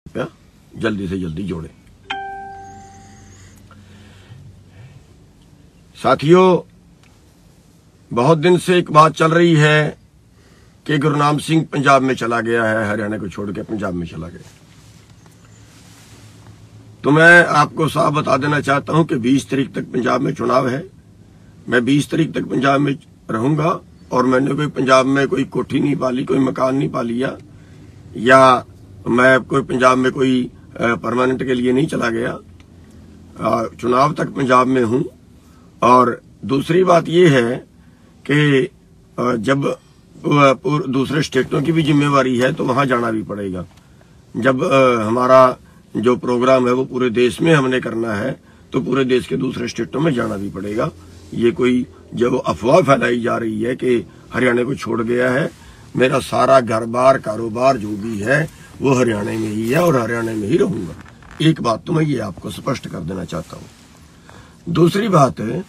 जल्दी से जल्दी जोड़े। साथियों, बहुत दिन से एक बात चल रही है कि गुरनाम सिंह पंजाब में चला गया है, हरियाणा को छोड़ के पंजाब में चला गया। तो मैं आपको साफ बता देना चाहता हूं कि 20 तारीख तक पंजाब में चुनाव है। मैं 20 तारीख तक पंजाब में रहूंगा और मैंने कोई पंजाब में कोई कोठी नहीं पाली, कोई मकान नहीं पा लिया, या मैं कोई पंजाब में कोई परमानेंट के लिए नहीं चला गया। चुनाव तक पंजाब में हूं। और दूसरी बात यह है कि जब दूसरे स्टेटों की भी जिम्मेवारी है तो वहां जाना भी पड़ेगा। जब हमारा जो प्रोग्राम है वो पूरे देश में हमने करना है तो पूरे देश के दूसरे स्टेटों में जाना भी पड़ेगा। ये कोई जो अफवाह फैलाई जा रही है कि हरियाणा को छोड़ गया है, मेरा सारा घर बार कारोबार जो भी है वो हरियाणा में ही है और हरियाणा में ही रहूंगा। एक बात तो मैं ये आपको स्पष्ट कर देना चाहता हूं। दूसरी बात है,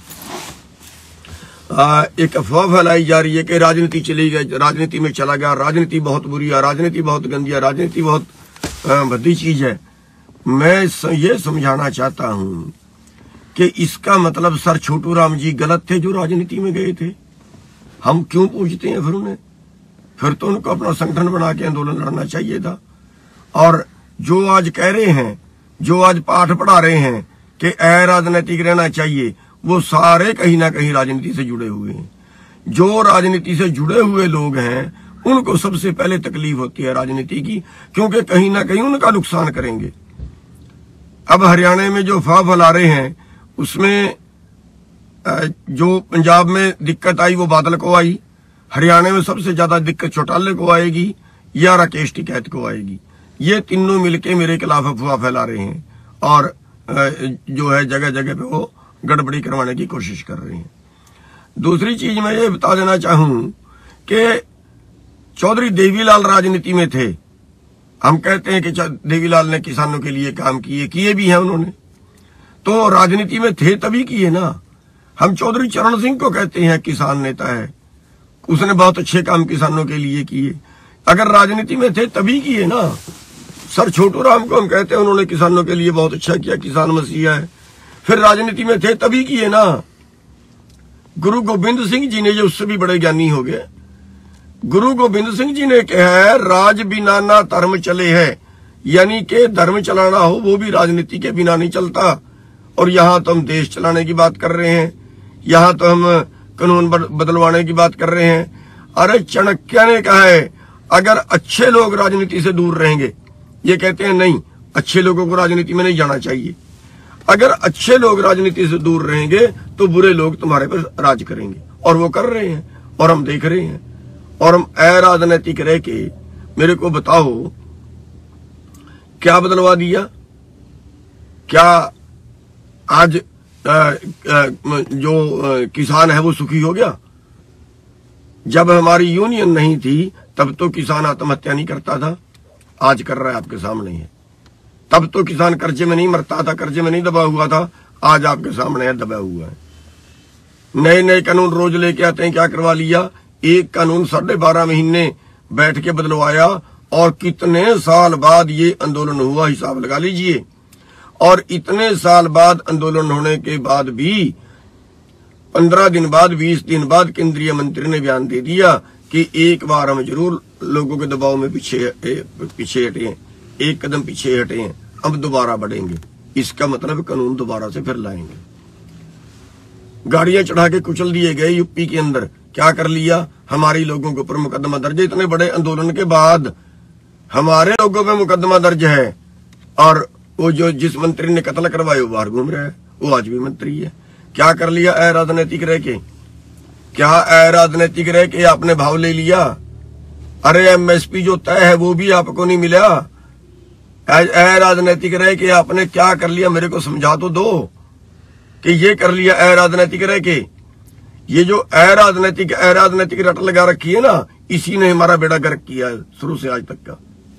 एक अफवाह फैलाई जा रही है कि राजनीति चली गई, राजनीति में चला गया, राजनीति बहुत बुरी है, राजनीति बहुत गंदी है, राजनीति बहुत भद्दी चीज है। मैं ये समझाना चाहता हूं कि इसका मतलब सर छोटू राम जी गलत थे जो राजनीति में गए थे। हम क्यों पूछते हैं फिर उन्हें? फिर तो उनको अपना संगठन बना के आंदोलन लड़ना चाहिए था। और जो आज कह रहे हैं, जो आज पाठ पढ़ा रहे हैं कि अराजनीतिक रहना चाहिए, वो सारे कहीं ना कहीं राजनीति से जुड़े हुए हैं। जो राजनीति से जुड़े हुए लोग हैं उनको सबसे पहले तकलीफ होती है राजनीति की, क्योंकि कहीं ना कहीं उनका नुकसान करेंगे। अब हरियाणा में जो अफवाह फैला रहे हैं उसमें जो पंजाब में दिक्कत आई वो बादल को आई, हरियाणा में सबसे ज्यादा दिक्कत चौटाले को आएगी या राकेश टिकैत को आएगी। ये तीनों मिलके मेरे खिलाफ अफवाह फैला रहे हैं और जो है जगह जगह पे वो गड़बड़ी करवाने की कोशिश कर रहे हैं। दूसरी चीज मैं ये बता देना चाहूं कि चौधरी देवीलाल राजनीति में थे। हम कहते हैं कि देवीलाल ने किसानों के लिए काम किए भी हैं उन्होंने, तो राजनीति में थे तभी किए ना। हम चौधरी चरण सिंह को कहते हैं किसान नेता है, उसने बहुत अच्छे काम किसानों के लिए किए। अगर राजनीति में थे तभी किए ना। सर छोटू राम को हम कहते हैं उन्होंने किसानों के लिए बहुत अच्छा किया, किसान मसीहा है, फिर राजनीति में थे तभी किए ना। गुरु गोबिंद सिंह जी ने, जो उससे भी बड़े ज्ञानी हो गए, गुरु गोबिंद सिंह जी ने कहा है राज बिना ना धर्म चले है, यानी कि धर्म चलाना हो वो भी राजनीति के बिना नहीं चलता। और यहां तो हम देश चलाने की बात कर रहे हैं, यहां तो हम कानून बदलवाने की बात कर रहे हैं। अरे चाणक्य ने कहा है अगर अच्छे लोग राजनीति से दूर रहेंगे, ये कहते हैं नहीं अच्छे लोगों को राजनीति में नहीं जाना चाहिए। अगर अच्छे लोग राजनीति से दूर रहेंगे तो बुरे लोग तुम्हारे पर राज करेंगे, और वो कर रहे हैं और हम देख रहे हैं। और हम अराजनीतिक रह के मेरे को बताओ क्या बदलवा दिया? क्या आज जो किसान है वो सुखी हो गया? जब हमारी यूनियन नहीं थी तब तो किसान आत्महत्या नहीं करता था, आज कर रहा है, आपके सामने है। तब तो किसान कर्जे में नहीं मरता था, कर्जे में नहीं दबा हुआ था, आज आपके सामने है, दबा हुआ है। नए नए कानून रोज लेके आते हैं। क्या करवा लिया? एक कानून 12.5 महीने बैठ के बदलवाया, और कितने साल बाद ये आंदोलन हुआ, हिसाब लगा लीजिए। और इतने साल बाद आंदोलन होने के बाद भी 15 दिन बाद, 20 दिन बाद केंद्रीय मंत्री ने बयान दे दिया कि एक बार हम जरूर लोगों के दबाव में पीछे हटे हैं, एक कदम पीछे हटे हैं, अब दोबारा बढ़ेंगे। इसका मतलब कानून दोबारा से फिर लाएंगे। गाड़ियां चढ़ा के कुचल दिए गए यूपी के अंदर। क्या कर लिया? हमारी लोगों के ऊपर मुकदमा दर्ज है। इतने बड़े आंदोलन के बाद हमारे लोगों पे मुकदमा दर्ज है, और वो जो जिस मंत्री ने कत्ल करवाया वो बाहर घूम रहा है, वो आज भी मंत्री है। क्या कर लिया? अराजनीतिक रह के, क्या अराजनीतिक रह के आपने भाव ले लिया? अरे एमएसपी जो तय है वो भी आपको नहीं मिला। अराजनीतिक रह के आपने क्या कर लिया? मेरे को समझा तो दो कि ये कर लिया अराजनीतिक रह के। ये जो अराजनीतिक रट लगा रखी है ना, इसी ने हमारा बेड़ा गर्क किया है शुरू से आज तक का।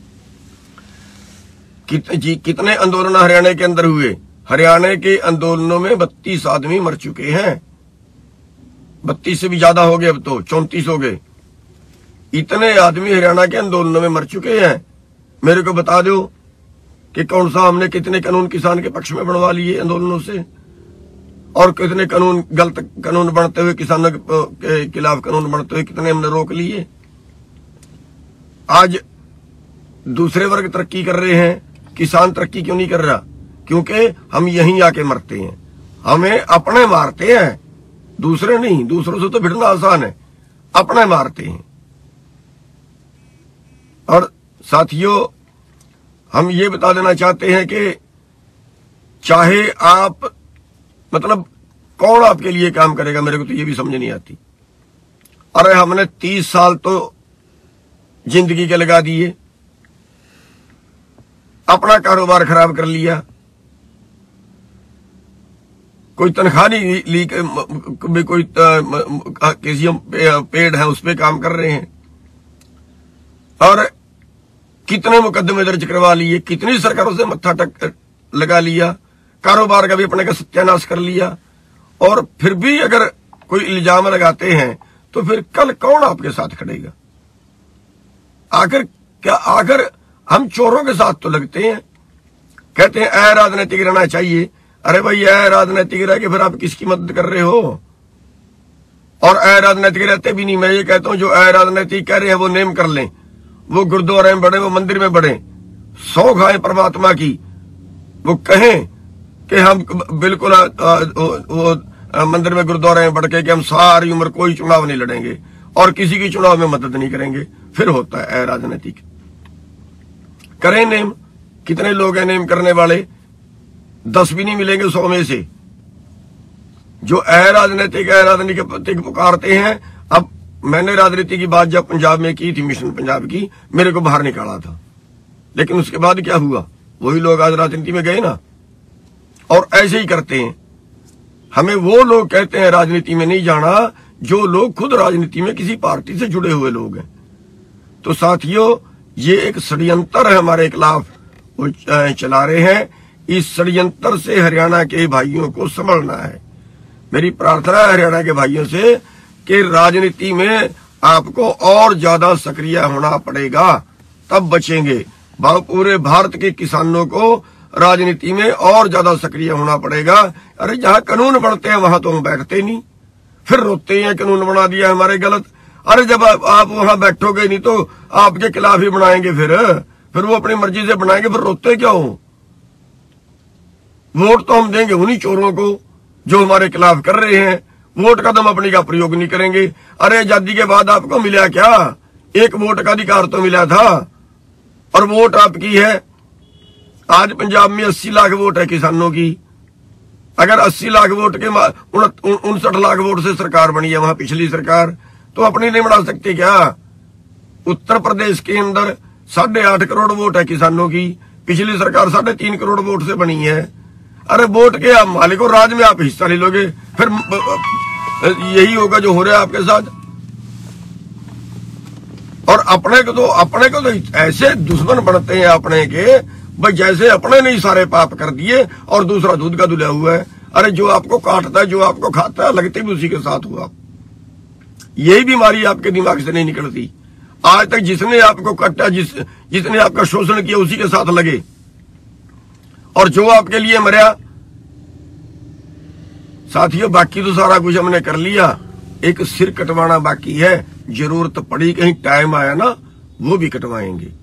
कितने आंदोलन हरियाणा के अंदर हुए? हरियाणा के आंदोलनों में 32 आदमी मर चुके हैं। 32 से भी ज्यादा हो गए, अब तो 34 हो गए। इतने आदमी हरियाणा के आंदोलनों में मर चुके हैं। मेरे को बता दो कि कौन सा हमने कितने कानून किसान के पक्ष में बनवा लिए आंदोलनों से, और कितने कानून गलत कानून बनते हुए, किसानों के खिलाफ कानून बनते हुए कितने हमने रोक लिए। आज दूसरे वर्ग तरक्की कर रहे हैं, किसान तरक्की क्यों नहीं कर रहा? क्योंकि हम यहीं आके मरते हैं, हमें अपने मारते हैं, दूसरे नहीं। दूसरों से तो भिड़ना आसान है, अपने मारते हैं। और साथियों, हम ये बता देना चाहते हैं कि चाहे आप, मतलब कौन आपके लिए काम करेगा, मेरे को तो ये भी समझ नहीं आती। अरे हमने 30 साल तो जिंदगी के लगा दिए, अपना कारोबार खराब कर लिया, कोई तनख्वाह नहीं ली, कोई किसी हम पेड है उस पर काम कर रहे हैं, और कितने मुकदमे दर्ज करवा लिए, कितनी सरकारों से मत्था टक लगा लिया, कारोबार का भी अपने का सत्यानाश कर लिया। और फिर भी अगर कोई इल्जाम लगाते हैं तो फिर कल कौन आपके साथ खड़ेगा? आखिर क्या, आखिर हम चोरों के साथ तो लगते हैं, कहते हैं अराजनीतिक रहना चाहिए। अरे भाई, अराजनीतिक रह के फिर आप किसकी मदद कर रहे हो? और अराजनीतिक रहते भी नहीं। मैं ये कहता हूं जो अराजनीतिक कह रहे हैं वो नेम कर लें, वो गुरुद्वारे में बढ़े, वो मंदिर में बढ़े, सौ खाएं परमात्मा की, वो कहें कि हम बिल्कुल वो मंदिर में गुरुद्वारे में बढ़ के कि हम सारी उम्र कोई चुनाव नहीं लड़ेंगे और किसी की चुनाव में मदद नहीं करेंगे, फिर होता है अराजनीतिक। करें नेम, कितने लोग हैं नेम करने वाले? 10 भी नहीं मिलेंगे 100 में से जो अराजनीतिक पुकारते हैं। अब मैंने राजनीति की बात जब पंजाब में की थी, मिशन पंजाब की, मेरे को बाहर निकाला था, लेकिन उसके बाद क्या हुआ? वही लोग आज राजनीति में गए ना, और ऐसे ही करते हैं। हमें वो लोग कहते हैं राजनीति में नहीं जाना जो लोग खुद राजनीति में किसी पार्टी से जुड़े हुए लोग हैं। तो साथियों, ये एक षड्यंत्र है हमारे खिलाफ वो चला रहे हैं। इस षड्यंत्र से हरियाणा के भाइयों को संभलना है। मेरी प्रार्थना है हरियाणा के भाइयों से कि राजनीति में आपको और ज्यादा सक्रिय होना पड़ेगा, तब बचेंगे। पूरे भारत के किसानों को राजनीति में और ज्यादा सक्रिय होना पड़ेगा। अरे जहां कानून बनते हैं वहां तो हम बैठते नहीं, फिर रोते हैं कानून बना दिया हमारे गलत। अरे जब आप वहां बैठोगे नहीं तो आपके खिलाफ ही बनाएंगे, फिर वो अपनी मर्जी से बनाएंगे, फिर रोते क्या हो? वोट तो हम देंगे उन्हीं चोरों को जो हमारे खिलाफ कर रहे हैं। वोट का तो हम अपनी का प्रयोग नहीं करेंगे। अरे आजादी के बाद आपको मिला क्या? एक वोट का अधिकार तो मिला था, और वोट आपकी है। आज पंजाब में 80 लाख वोट है किसानों की। अगर 80 लाख वोट के 59 लाख वोट से सरकार बनी है वहां पिछली सरकार, तो अपनी नहीं बना सकती क्या? उत्तर प्रदेश के अंदर 8.5 करोड़ वोट है किसानों की, पिछली सरकार 3.5 करोड़ वोट से बनी है। अरे वोट के आप मालिक हो, राज में आप हिस्सा नहीं लोगे, फिर यही होगा जो हो रहा है आपके साथ। और अपने को तो ऐसे दुश्मन बनते हैं अपने के, भाई जैसे अपने ने ही सारे पाप कर दिए और दूसरा दूध का दुला हुआ है। अरे जो आपको काटता है, जो आपको खाता है, लगते भी उसी के साथ हुआ। यही बीमारी आपके दिमाग से नहीं निकलती। आज तक जिसने आपको काटा, जिसने आपका शोषण किया, उसी के साथ लगे, और जो आपके लिए मरा। साथियों, बाकी तो सारा कुछ हमने कर लिया, एक सिर कटवाना बाकी है। जरूरत पड़ी, कहीं टाइम आया ना, वो भी कटवाएंगे।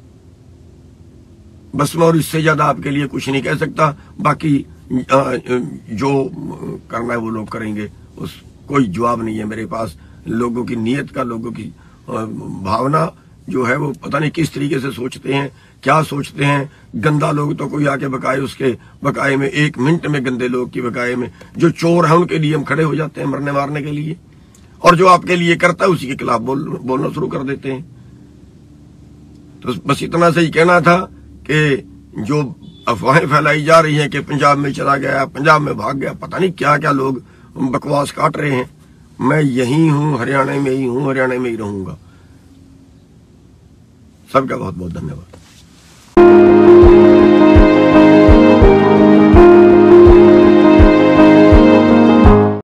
बस मैं और इससे ज्यादा आपके लिए कुछ नहीं कह सकता। बाकी जो करना है वो लोग करेंगे, उस कोई जवाब नहीं है मेरे पास। लोगों की नीयत का, लोगों की भावना जो है वो पता नहीं किस तरीके से सोचते हैं, क्या सोचते हैं। गंदा लोग तो कोई आके बकाए, उसके बकाए में 1 मिनट में, गंदे लोग की बकाए में, जो चोर है उनके लिए हम खड़े हो जाते हैं मरने मारने के लिए, और जो आपके लिए करता है उसी के खिलाफ बोलना शुरू कर देते हैं। तो बस इतना सही कहना था कि जो अफवाहें फैलाई जा रही हैं कि पंजाब में चला गया, पंजाब में भाग गया, पता नहीं क्या क्या लोग बकवास काट रहे हैं। मैं यही हूं, हरियाणा में ही हूं, हरियाणा में ही रहूंगा। सबका बहुत बहुत धन्यवाद।